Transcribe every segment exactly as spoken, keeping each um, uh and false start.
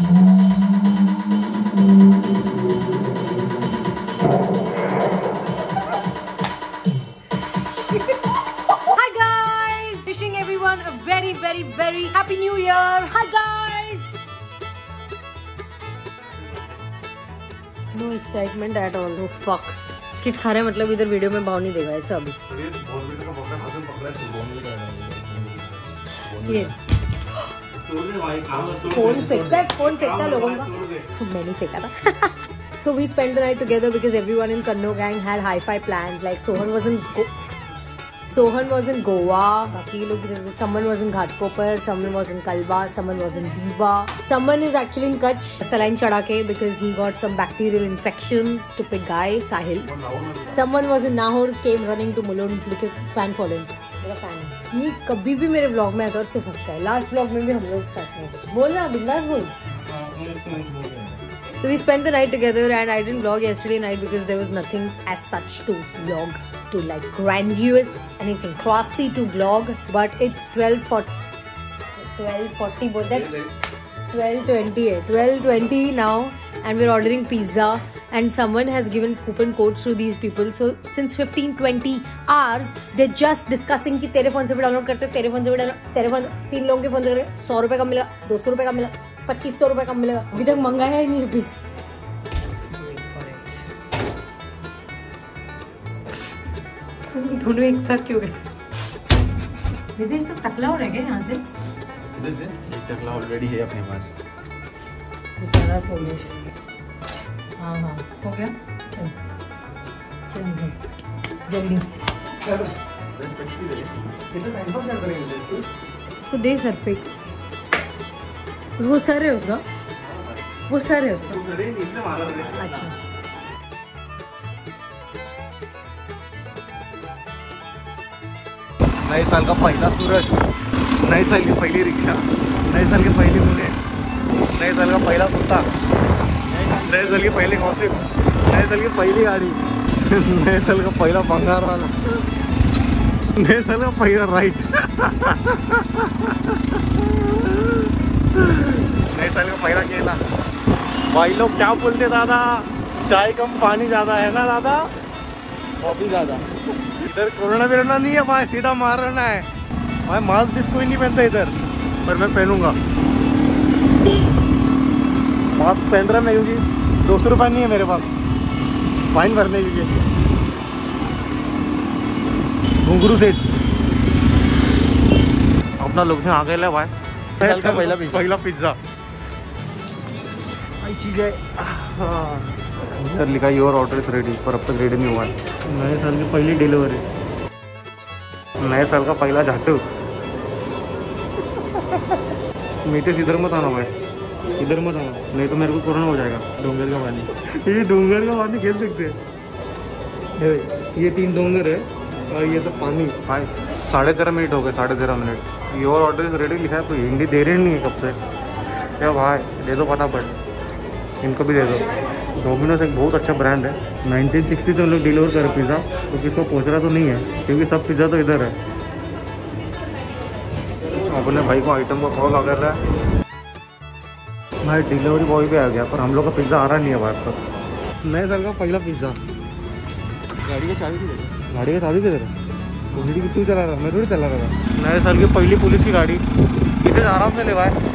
Hi guys! Wishing everyone a very very very happy new year. Hi guys! No excitement at all. No fucks. Skit खा रहे हैं मतलब इधर video में भाव नहीं देगा ऐसा अभी। ये फोन फेंकता है, फोन फेंकता है लोगों का। मैंने फेंका था। So we spent the night together because everyone in Kanno gang had hi-fi plans. Like Sohan was in Go Sohan was in Goa. बाकी लोग someone was in Ghatkopar, someone was in Kalba, someone was in Diva. Someone is actually in Kutch. Saline चढ़ा के because he got some bacterial infection. Stupid guy, Sahil. Someone was in Nahor, came running to Mulund because fan following. मेरा fan है। ये कभी भी मेरे vlog में आता और सिर्फ हंसता है। Last vlog में भी हम लोग साथ में। बोलना बिंदास बोल। So we spent the night together and I didn't vlog yesterday night because there was nothing as such to vlog, to like grandiose, anything classy to vlog. But it's twelve forty, twelve forty, both that twelve twenty, twelve twenty now, and we're ordering pizza. And someone has given coupon codes to these people. So since fifteen twenty hours, they're just discussing कि तेरे phone से भी download करते, तेरे phone से भी download, तेरे phone तीन लोगों के फोन से सौ रुपए का मिला, दो सौ रुपए का मिला, पच्चीस सौ रुपए का मिलेगा। अभी तक मंगाया ही नहीं पीस। दोनों एक साथ क्यों गए? विदेश तो टकला हो रहा है यहाँ से? विदेश से एक टकला ऑलरेडी है अपने पास। बेचारा सोमेश। हाँ हाँ हो गया। चल चल जल्दी। उसको दे सर पे। वो सर है उसका, वो सर है उसका। अच्छा नए साल का पहला सूरज, नए साल की पहली रिक्शा, नए साल की पहली मुझे, नए साल का पहला कुत्ता, नए साल की पहली गॉसिप, नए साल की पहली गाड़ी, नए साल का पहला भंगार वाला, नए साल का पहला राइट, नए साल का पहला केला। भाई लोग क्या बोलते दादा, चाय कम पानी ज़्यादा है ना दादा, कॉफी ज़्यादा। इधर कोरोना वोरोना नहीं है भाई, सीधा मारना है भाई। मास्क भी कोई नहीं पहनता इधर, पर मैं पहनूंगा। मास्क पहन रहा मैं क्योंकि दो सौ रुपये नहीं है मेरे पास फाइन भरने के लिए। घुंगरू सेठ अपना लोग आ गए भाई। पहला पहला पिज्ज़ा आई चीज़ है। इधर लिखा योर ऑर्डर इज रेडी, पर अब तक रेडी नहीं हुआ है। नए साल की पहली डिलीवरी, नए साल का पहला झाटू। मीते इधर मत आना भाई, इधर मत आना, नहीं तो मेरे को कोरोना हो जाएगा। डोंगर का पानी, ये डोंगर का पानी खेल सकते हैं। ये तीन डोंगर है और ये तो पानी। भाई साढ़े तेरह मिनट हो गए, साढ़े तेरह minute. Your order is ready लिखा है, तो हिंदी दे रहे नहीं है कब से। क्या भाई दे दो फटाफट, इनको भी दे दो। डोमिनोज एक बहुत अच्छा ब्रांड है। नाइनटीन सिक्सटी से हम लोग डिलीवर कर पिज़्ज़ा, तो किसको पहुँच रहा तो नहीं है क्योंकि सब पिज़्ज़ा तो इधर है। अपने भाई को आइटम का कॉल आ कर रहा है भाई, डिलीवरी बॉय भी आ गया, पर हम लोग का पिज़्ज़ा आ रहा नहीं है बाहर तक। नए साल का पहला पिज़्ज़ा। गाड़ी की चाबी किधर, गाड़ी की चाबी किधर है? गाड़ी की तू चला रहा, मैं थोड़ी चला रहा। नए साल की पहली पुलिस की गाड़ी, इधर आराम से ले भाई।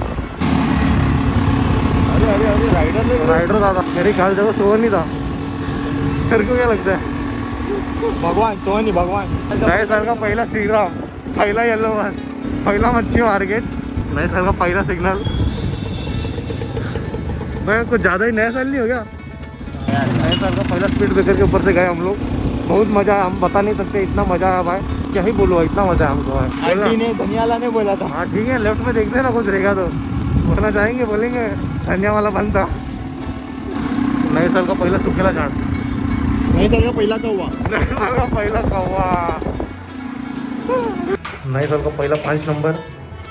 अरे अरे अरे राइडर राइडर दादा, मेरे ख्याल जगह सोहन नहीं था। तेरे को क्या लगता है? भगवान सोहन ही भगवान। नए साल का पहला श्रीराम, पहला येलो बस, पहला मच्छी मार्केट, नए साल का पहला सिग्नल। मैं कुछ ज़्यादा ही नया साल नहीं हो गया। नए साल का पहला स्पीड ब्रेकर के ऊपर से गए हम लोग, बहुत मज़ा आया। हम बता नहीं सकते, इतना मज़ा आया भाई, क्या ही बोलो, इतना मज़ा आया हमको। आंटी ने धनियाला ने बोला था। हाँ ठीक है, लेफ्ट में देखते हैं ना कुछ रहेगा तो बोलना चाहेंगे, बोलेंगे धनिया वाला बनता। नए साल का पहला सूखेला झाड़, नए साल का पहला कौवा, नए साल का पहला कौवा, नए साल का पहला पाँच नंबर।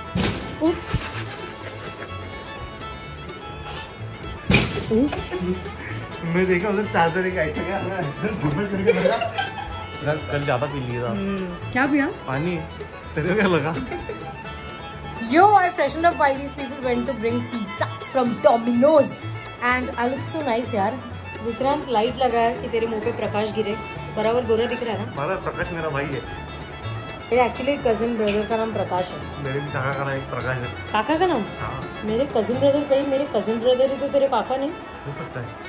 मैं देखा उधर चादर एक ऐसे क्या कल ज़्यादा पी लिया था। क्या पिया? पानी। तेरे को क्या लगा? Yo, I freshened up while these people went to bring pizzas from Domino's and I look so nice यार। विक्रांत लाइट लगा है कि तेरे मुंह पे प्रकाश गिरे, बराबर गोरा दिख रहा है ना। हमारा प्रकाश मेरा भाई है। मेरे एक्चुअली कजिन ब्रदर का नाम प्रकाश है। मेरे भी काका का नाम एक प्रकाश है। काका का नाम? हाँ। मेरे कजिन ब्रदर कहीं मेरे कजिन ब्रदर ही तो तेरे काका नहीं हो सकता है।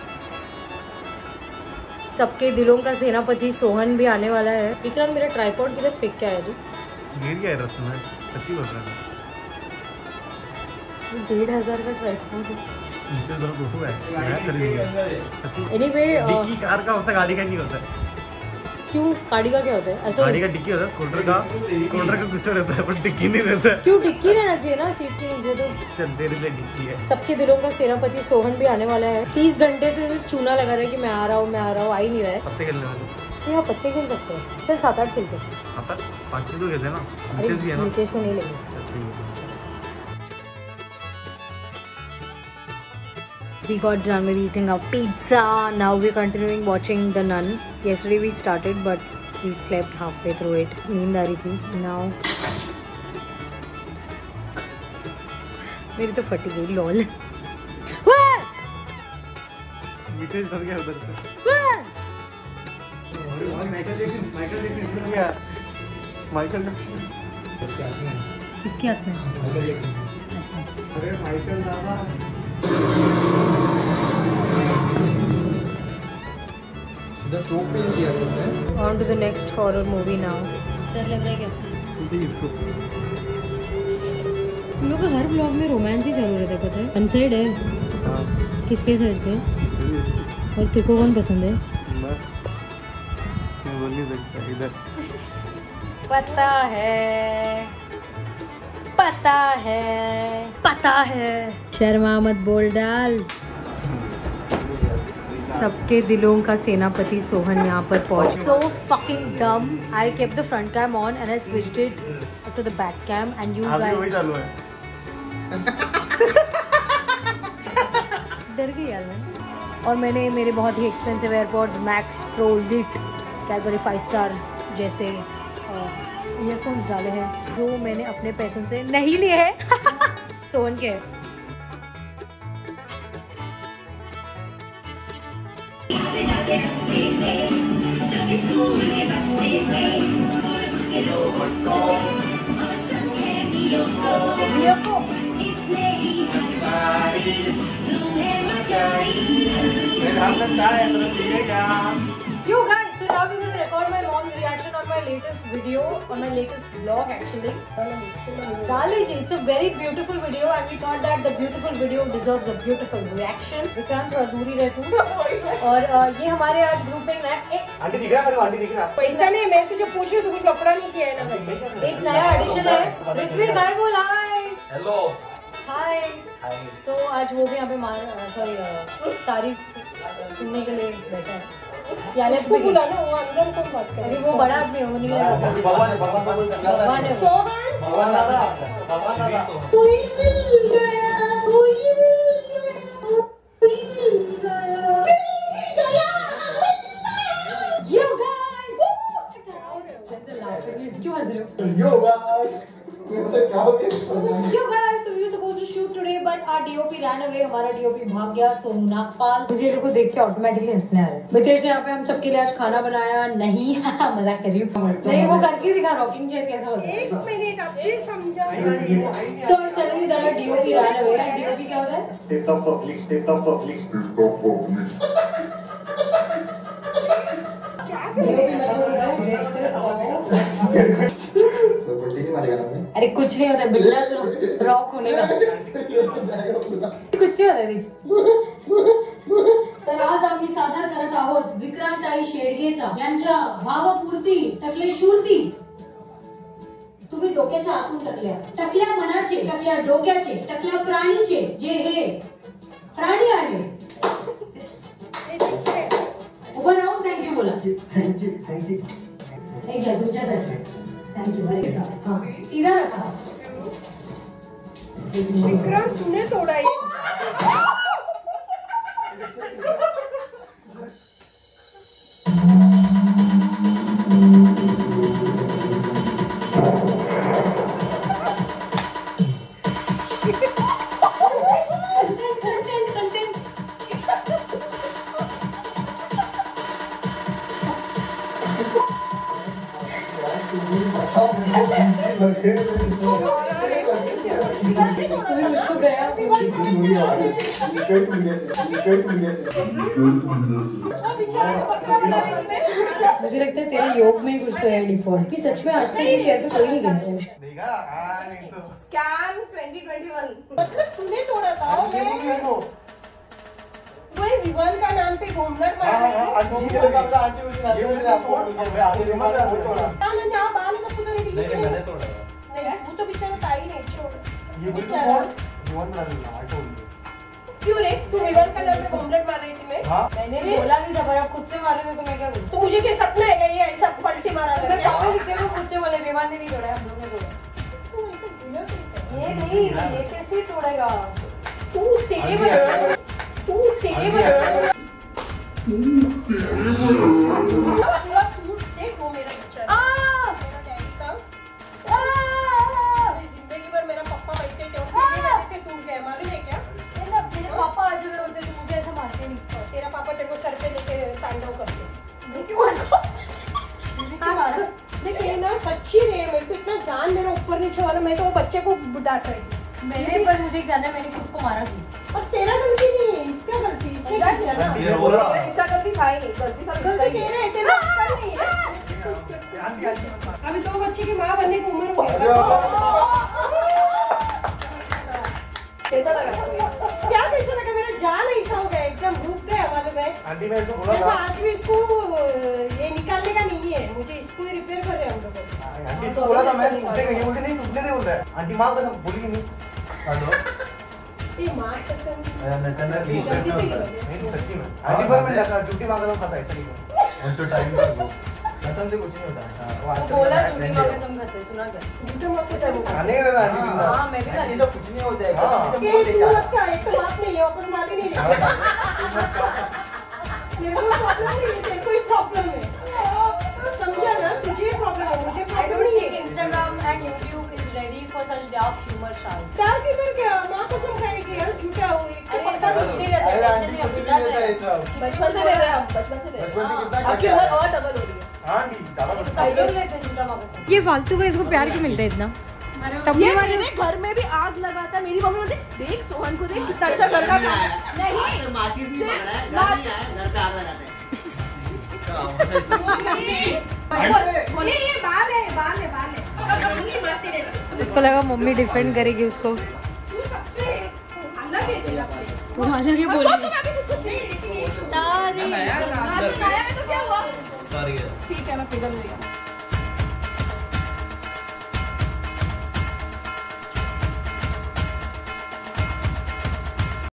सबके दिलों का सेनापति सोहन भी आने वाला है। विक्रांत मेरा ट्राइपॉड किधर फेंक के आया तू? गिर गया है रस्ते में, सच्ची बोल रहा है। डेढ़ हजार का ट्राइपॉड है। दो सौ है। एनीवे डिक्की कार का होता है, गाड़ी का नहीं होता है। क्यों? गाड़ी का क्या होता है? ऐसा गाड़ी का डिक्की होता है, स्कूटर का स्कूटर का गुस्सा रहता है पर डिक्की नहीं रहता है। क्यों डिक्की रहना चाहिए ना सीट के नीचे तो। चल तेरे लिए डिक्की है। सबके दिलों का सेनापति सोहन भी आने वाला है। तीस घंटे से चूना लगा रहा है कि मैं आ रहा हूँ मैं आ रहा हूँ, आ ही नहीं रहा है। पत्ते खेलने वाले यहाँ पत्ते खेल सकते हैं। चल सात आठ खेलते हैं। सात आठ पाँच तो खेलते हैं ना। नितेश भी है ना। नितेश को नहीं लगे। We got done with eating our pizza. Now we're continuing watching The Nun. Yesterday we started but we slept halfway through it. नींद आ रही थी. Now मेरी तो फटी गई लॉल। नितेश डर गया उधर से। माइकल जैक्सन माइकल जैक्सन गया। माइकल किसके हाथ में? Michael Jackson. अच्छा। अरे माइकल दादा। On to the next horror movie now. डर लग रहा है क्या? इसको तुम लोग का हर ब्लॉग में रोमांस ही चालू रहता है, पता है? अनसाइड है। हाँ। किसके साइड से? और तेरे को कौन पसंद है? मैं मैं बोल नहीं सकता इधर। पता है पता है पता है। शर्मा मत बोल डाल। सबके दिलों का सेनापति सोहन यहाँ पर पहुंच। So fucking dumb. I kept the front cam on and I switched it to the back cam and you guys. वही चालू है। डर गई यार मैं। और मैंने मेरे बहुत ही expensive AirPods Max Pro lit Cadbury five star जैसे ईयरफोन्स डाले हैं जो मैंने अपने पैसों से नहीं लिए हैं। सोहन के You guys, so now we're going to record my mom's reaction on my latest video, on my latest vlog actually. Daliji, it's a very beautiful video and we thought that the beautiful video deserves a beautiful reaction. Vikrant थोड़ा दूरी रह तू। और ये हमारे आज group में नया आंटी दिख रहा है, आंटी दिख रहा है। पैसा नहीं, मैं तुझे पूछ रही हूँ, तू कुछ लफड़ा नहीं किया है ना। एक नया एडिशन है। ऋत्विक हाय बोल हाय। Hello hi. तो आज वो भी यहाँ पे सॉरी तारीफ सुनने के लिए बैठा है। या उसको बुला ना, वो अंदर कौन बात कर रहा है? वो बड़ा आदमी है, वो नहीं है। भगवान है, भगवान भगवान है। सोहन भगवान दादा भगवान दादा तू ही मिल गया, तू ही मिल गया, तू ही मिल गया, मिल गया। You guys! क्यों हंस रहे हो? यो गाइस क्या हो गया? You guys, so we were supposed to shoot today, but our D O P ran away. हमारा D O P भाग गया, सोनू नागपाल। मुझे ये लोग को देख के ऑटोमेटिकली हंसने आ रहा है। मितेश ने यहाँ पे हम सबके लिए आज खाना बनाया नहीं। मजाक कर रही हूँ। नहीं, वो करके दिखा रॉकिंग चेयर कैसा होता है। एक मिनट अभी समझा। तो चलिए जरा D O P ran away। D O P क्या होता है? State of public state of public अरे कुछ नहीं होता, बिल्डर रॉक होने का कुछ नहीं होता। तर आज आम्ही सादर करत आहोत विक्रांताई शेडगेचा यांच्या भावपूर्ती टकले शूरती। तुम्ही डोक्याच्या आतून टकल्या, टकल्या मनाचे, टकल्या डोक्याचे, टकल्या प्राणीचे, जे हे प्राणी आहे। उभं राहून थँक्यू बोला। थँक्यू थँक्यू हे घ्या तुमच्यासाठी। थँक्यू बरे का? हाँ सीधा रखा। विक्रांत तूने तोड़ा ये। उसको गया मुझे लगता है तेरे योग में ही कुछ तो है डिफॉल्ट कि सच में आज तक ये चेयर पे कोई नहीं गिरता है। स्कैन ट्वेंटी ट्वेंटी वन मतलब तूने तोड़ा था वही विवान का नाम पे घूमलट मारा है। नहीं वो तो बेचारा था ही नहीं छोड़ क्यों रे तू विवान का नाम पे घूमलट मार रही थी मैं मैंने बोला नहीं था पर आप खुद से मारे थे तो मैं क्या बोलूं। तो मुझे क्या सपना है क्या ये ऐसा पलटी मारा मैं पापा लिखते हुए खुद से बोले विवान ने नहीं तोड़ा हम लोग ने तोड़ा। तू ऐसे गिरा कैसे ये नहीं ये कैसे तोड़ेगा तू तेरे वजह तू तेरे वजह पूरा टूट देख वो मेरा बच्चा मेरा डैडी का जिंदगी भर मेरा पापा बैठे थे तेरी वजह से टूट गया मालूम है क्या। मेरे पापा आज अगर होते तो मुझे ऐसा मारते नहीं। तेरा पापा तेरे को सर पे लेके तांडव करते देखिए ना सच्ची रे मेरे को इतना जान मेरा ऊपर नीचे वाला मैं तो वो बच्चे को डांट रही थी मैंने पर मुझे जाना मैंने खुद को मारा थी और तेरा गलती नहीं है इसका गलती इसने चला इसका गलती था ही नहीं गलती सब गलती तेरा है तेरा उसका नहीं है। अभी तो बच्चे की माँ बनने की उम्र हो गई कैसा लगा क्या कैसा लगा मेरा जान ऐसा हो गया एकदम रुक गया मालूम है। आंटी मैं इसको बोला देखो था आज भी इसको ये निकालने का नहीं है मुझे इसको ही रिपेयर कर रहे हैं हम लोग। आंटी इसको बोला था मैं टूटने का ये मुझे नहीं टूटने दे बोल रहा है आंटी माँ कसम बोली नहीं हेलो ये माँ कसम नहीं सच्ची में आंटी पर मैं छुट्टी मांग रहा हूँ पता ऐसा नहीं जो टाइम का वो कसम से कुछ नहीं होता वो बोला छुट्टी माँ कसम खाते सुना क्या झूठा माँ कसम खाने का आंटी हाँ मैं भी खाती सब कुछ नहीं हो जाएगा ये तू मत का एक तो बात नहीं है वापस माँ भी नहीं लेगा मेरे को प्रॉब्लम नहीं है तेरे को ही प्रॉब्लम है समझा ना तुझे प्रॉब्लम है मुझे I प्रॉब्लम don't नहीं think है। Instagram and YouTube is ready for such dark humor stars. चार की फिर क्या माँ कसम खाएगी यार झूठा हो एक तो अरे पक्का ऐसा कुछ नहीं नहीं है। रहता अरे टेंशन आंटी नहीं कुछ होता नहीं रहता ऐसा बचपन से ले रहे हैं हम बचपन से ले रहे बचपन से कितना हैं आपकी उम्र और डबल हो रही है। हाँ आंटी ज्यादा सब लोग लेते हैं झूठा माँ कसम। ये फालतू का इसको प्यार क्यों मिलता है इतना ये मेरे घर में भी आग लगाता मेरी मम्मी बोलती देख सोहन को देख कितना अच्छा घर का काम नहीं माचिस नहीं पकड़ा है घर नहीं आया घर पे आग लगाते हैं ये ये बाल है बाल है बाल है नहीं मारते रहते इसको लगा मम्मी डिफेंड करेगी उसको तू सबसे अलग है तेरा प्लेस तुम अलग ही बोल रही तो मैं भी कुछ नहीं लेकिन ये तारे आया है तो क्या हुआ सारी है ठीक है मैं पिघल गई